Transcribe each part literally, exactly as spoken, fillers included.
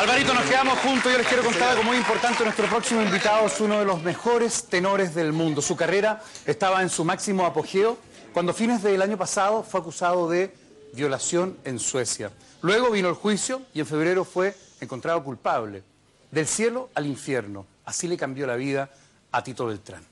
Alvarito, nos quedamos juntos. Yo les quiero contar algo muy importante. Nuestro próximo invitado es uno de los mejores tenores del mundo. Su carrera estaba en su máximo apogeo cuando a fines del año pasado fue acusado de violación en Suecia. Luego vino el juicio y en febrero fue encontrado culpable. Del cielo al infierno. Así le cambió la vida a Tito Beltrán.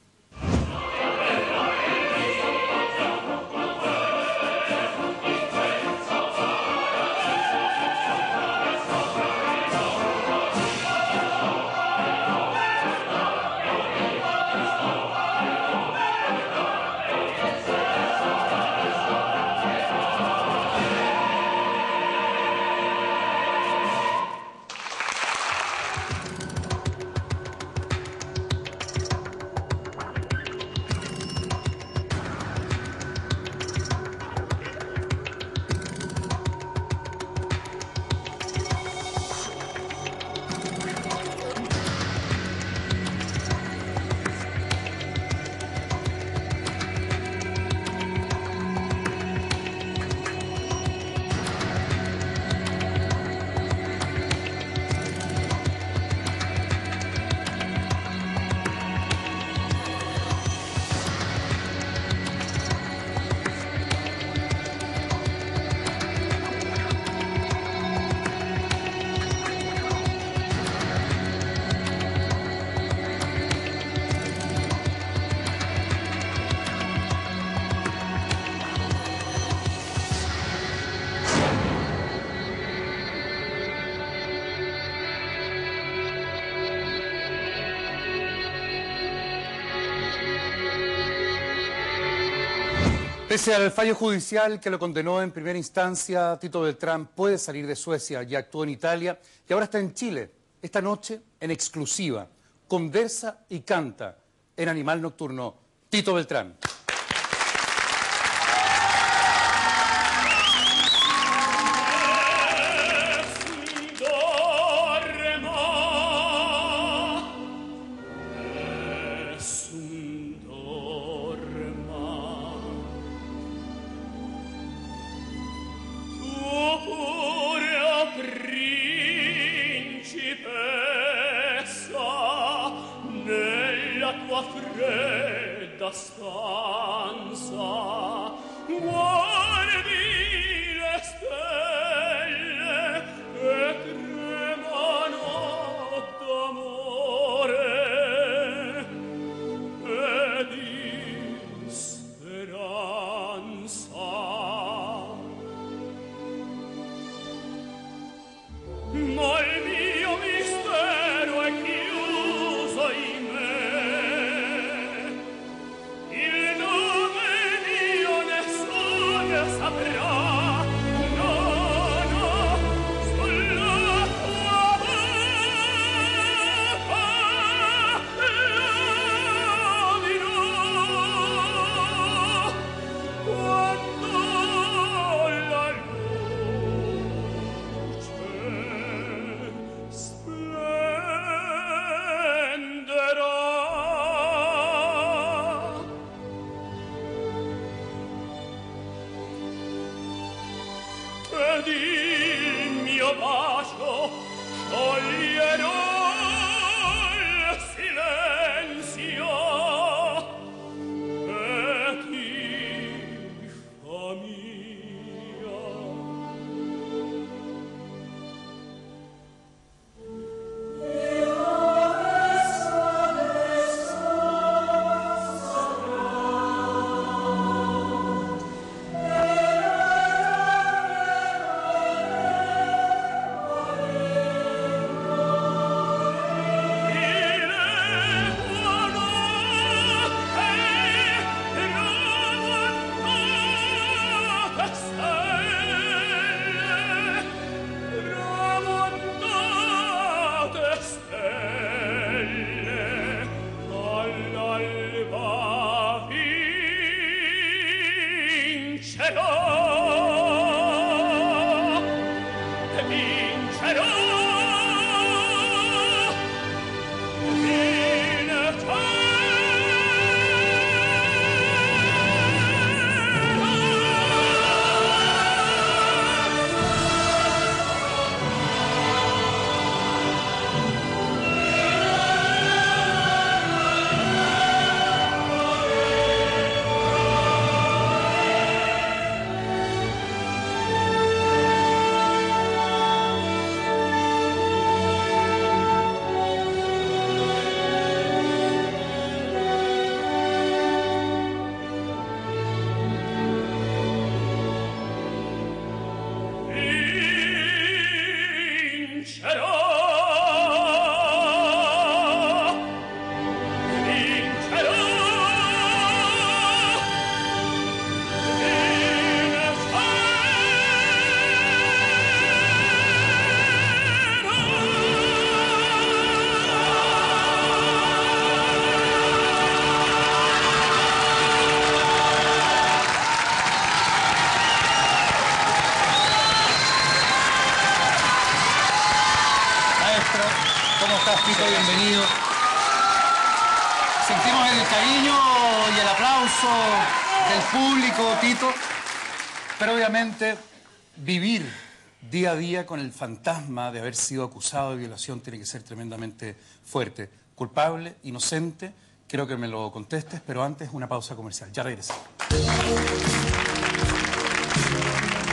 Pese al fallo judicial que lo condenó en primera instancia, Tito Beltrán puede salir de Suecia, ya actuó en Italia y ahora está en Chile. Esta noche, en exclusiva, conversa y canta en Animal Nocturno, Tito Beltrán. Fredda stanza, guardi le stelle e tremano d'amore e di speranza. Ma il mio mistero è chiuso in me. Saprà, no, no, sulla tua bocca lo dirò quando la luce splenderà. Ed il mio bacio toglierò il silenzio e ti fa mia. Io adesso, adesso saprò. maestro. ¿Cómo estás, Tito? Bienvenido. Sentimos el cariño y el aplauso del público, Tito. Pero obviamente vivir día a día con el fantasma de haber sido acusado de violación tiene que ser tremendamente fuerte. Culpable, inocente, quiero que me lo contestes, pero antes una pausa comercial. Ya regresamos.